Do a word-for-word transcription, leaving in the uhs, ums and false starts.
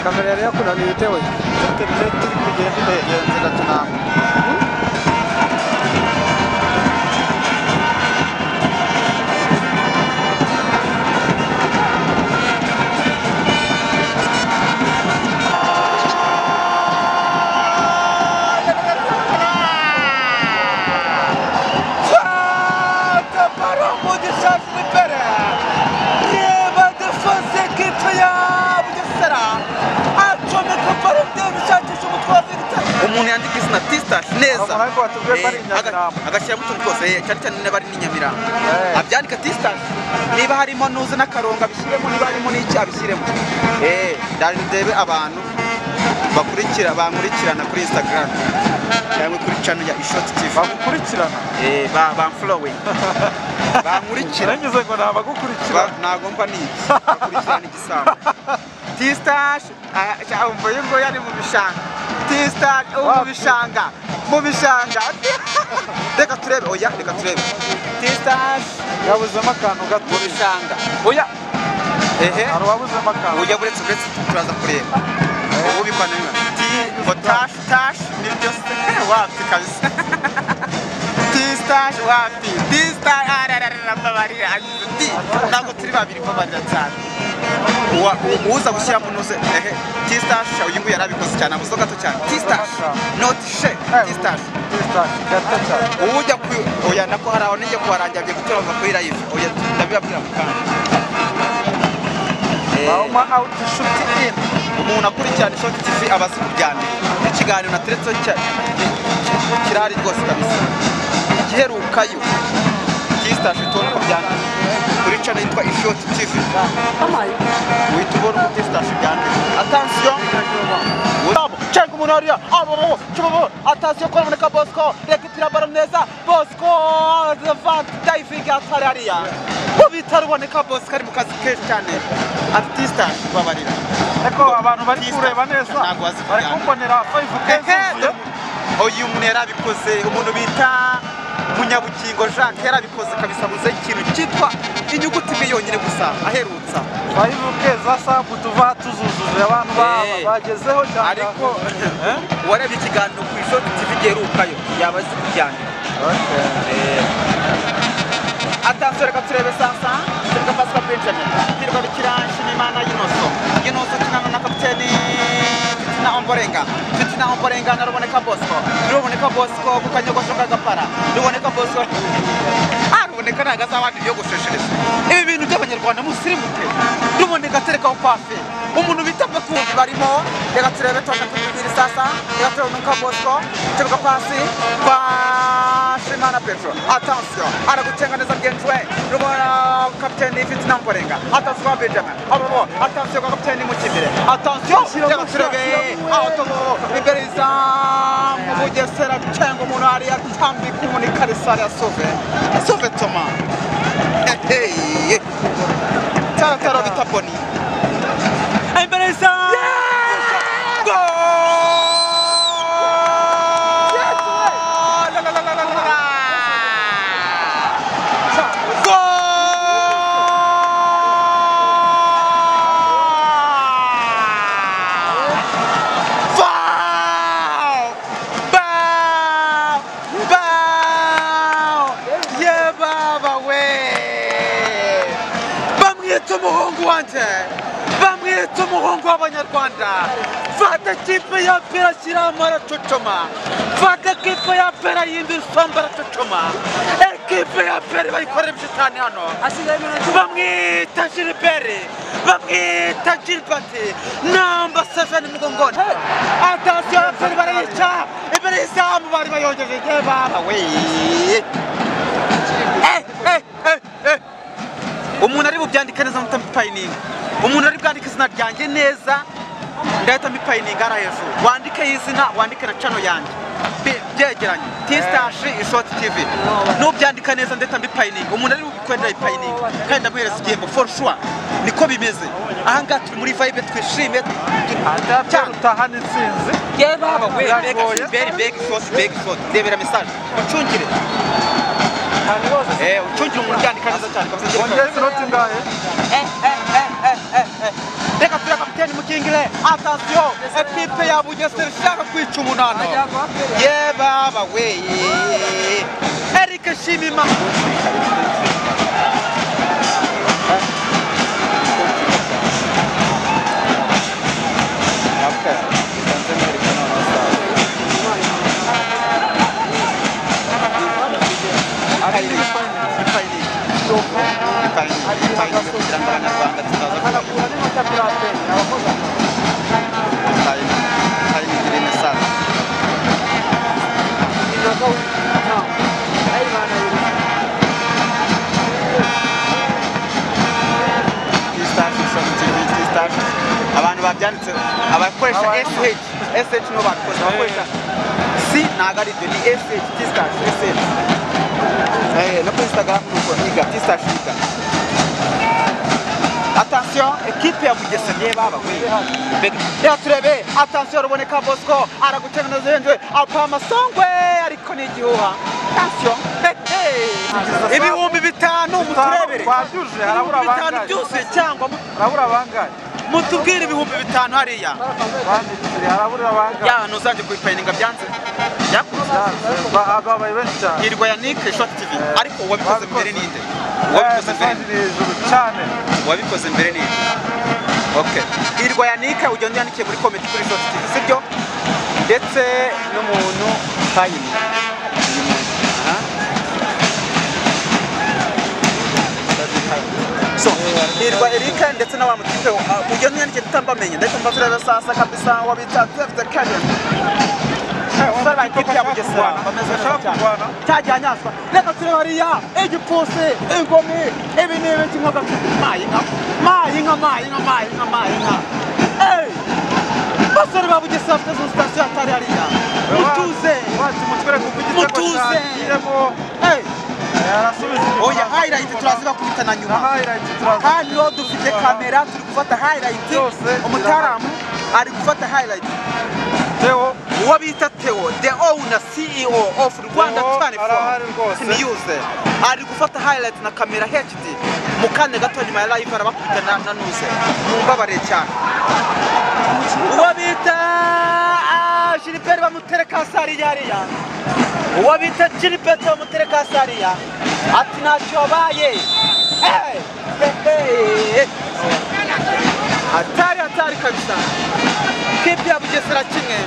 kamera yari yakunaniye bitewe interineti iri kugenda irenze cyane. umuntu yandika izina T-Stash neza agashyiramo utuntu twose cyane cyane niba ari n'inyamirambo abyandika T-Stash niba harimo nuze n'akarongo abishyiremo niba harimo n'icyo abishyiremo ndaje ndebe abantu bakurikira bankurikirana kuri Instagram cyangwa kuri channel ya Ishoti T V bakurikirana eh ba banfollowing bankurikira ngize ngo nabagukurikira nagomba niki bakurikirana igisamba T-Stash cyangwa ngo yari mu bishanga T-Stash mu bishanga mu bishanga reka turebe oya reka turebe T-Stash yabuzemo akantu gato mu bishanga oya ehe hari wabuzemo akantu oya buretse buretse turaza kureba ubu bikwana niba T-Stash Stash ni byose wapi kabisa T-Stash wapi T-Stash ararara babarira agize ntabwo turi babiri ko barira cyane uza gushyira mu nuze ehe T-Stash uyu nguyu yarabikoze cyane abuzo gato cyane T-Stash not she T-Stash T-Stash gato cyane ujya ku oya nako haraho ninjye kuharangira byo gutoza kuri live oya ndabibabwira mukana bauma out shoot in umuntu akurikirana Ishoti T V abazi kubyandika ikiganiro na teretso kirari rwose kabisa igiherukayo T-Stash tubona ko byandika kuri channel yitwa Ishoti T V uhita ubona uko T-Stash byandika attention cyangwa umuntu hariya abo cyubo attention ko naboneka Bosco rekipira baro neza Bosco the fast diving atari hariya ubita ruboneka Bosco ari mu kazi kenshi cyane ati T-Stash babarira eko abantu bari kureba neza bari kumbonera five K uyu umuntu yarabikoze umuntu bita Munyabukingo Jacques yarabikoze kabisa buze ikintu cyitwa inyuguti imwe yonyine gusa aherutsa five K zasa kutuva tuzuzuje abantu bagezeho cyane ariko warebye ikiganiro ku Ishoti T V gerukayo yabazi kujyana okay atanzwe reka turebe sasa tureka Pascal Benjamin kirwa bikiranshi n'Imana y'inoso y'inoso kinana na kapiteni na Omborenga na Omborenga naruboneka Bosco ruboneka Bosco kukanyogosho kagapara ruboneka Bosco aruboneka nagaza abandi byo gusheshereza ibi bintu by'abanyarwanda musirimuke ruboneka tereka upafe umuntu bitapfa ku barimo reka turebe twaka tubiri sasa reka turaboneka Bosco tereka pasi kwa Shimana Petro attention aragucenga neza byenjwe rubona kapiteni ifite na Omborenga attention Benjamin abo attention kwa kapiteni mu kibire attention reka turebe automo imberiza mu Bugesera cyangwa umuntu ari yatambi kumuni karisari ya Sove Sove Toma hey tara tara bitaponi imberiza bamwita umuhungu w'abanyarwanda fata kipe ya pera shyiramo aracocoma fata kipe ya pera yindi isomba aracocoma ekipe ya pera bayikorera ibishitani hano bamwita Gilbert bamwita Gilbert namba seven mugongoni atasiyo ya pera barayica imbere y'izamu bari bayongeje baba we eh eh eh umuntu ari bubyandika neza mutampayininga umuntu ari bwandika izina ryanjye neza ndahita mpipayininga ara hejuru wandike izina wandike na channel yanjye byegeranye T-Stash Ishoti T V nubyandika neza ndahita mpipayininga umuntu ari bukwendera ipayininga kandi ndamuhereza igihembo for sure niko bimeze aha ngaha turi muri vibe twishime cyane utahana intsinzi ye baba we beg beg Ishoti beg Ishoti debera message ucungire eh ucungire umuntu yandika neza cyane kabisa ongeza inoti ngahe eh eh eh eh eh reka tureka kapiteni kingile attention equipe ya Bugesera ishaka kwica umunano ye baba we Eric Shimima abantu babyanditse abakoresha S H S H no bakoresha abakoresha si nagari de ni S H tistash S H eh no Instagram nuko niga tistash niga attention equipe ya Bugesera baba we ya turebe attention ruboneka Bosco aragutemena zenje apama songwe ariko ni gihuha attention ibihumbi bitanu muturebere kwabyuje harabura bitanu byose cyangwa harabura bangaye mutubwire ibihumbi bitanu hariya bandikire harabura bangaye ya nuzanje kuyipayininga byanze yakuza babaye benshi cyane hirwa ya Nick Short T V ariko wabikoze mbere ninde wabikoze mbere cyane wabikoze mbere ninde okay hirwa ya Nick ugende yandikiye muri comment kuri Short T V sibyo ndetse n'umuntu kayini so hirwa Erika ndetse na wa mutipe ugende yandikiye tutambamenye ndetse mbaturebe sasa kabisa wabita twefte Kevin Usara ikipe ya Bugesera bameze cyane cyajyanyaswa reka turebe hariya igipose ingome ibi ni ibiki nkoga mayinga mayinga mayinga mayinga mayinga eh basore ba Bugesera afite station atari hariya mutuze mutwere kugitego mutuze eh yarasubiza oya highlight turaziba kubitana nyuma hano dufite kamera turi gufata highlight umutaramu ari gufata highlight Theo uwo bita Theo the owner C E O of Rwanda twenty-four News ari gufata highlight na kamera H D mukane gato nyuma ya live arabakubita na nuze mumbabare cyane uwo bita Gilbert bamutereka sari yariya uwo bita Gilbert bamutereka sari ya ati nacyo baye eh atari atari kabisa kipi ya Bugesera kimwe